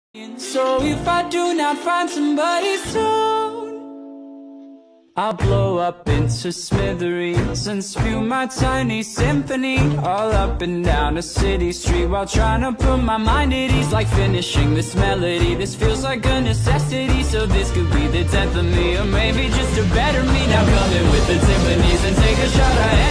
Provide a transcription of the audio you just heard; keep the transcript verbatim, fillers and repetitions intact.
So if I do not find somebody soon, I'll blow up into smithereens and spew my tiny symphony all up and down a city street, while trying to put my mind at ease, like finishing this melody. This feels like a necessity, so this could be the death of me, or maybe just a better me. Now come in with the timpanis and take a shot at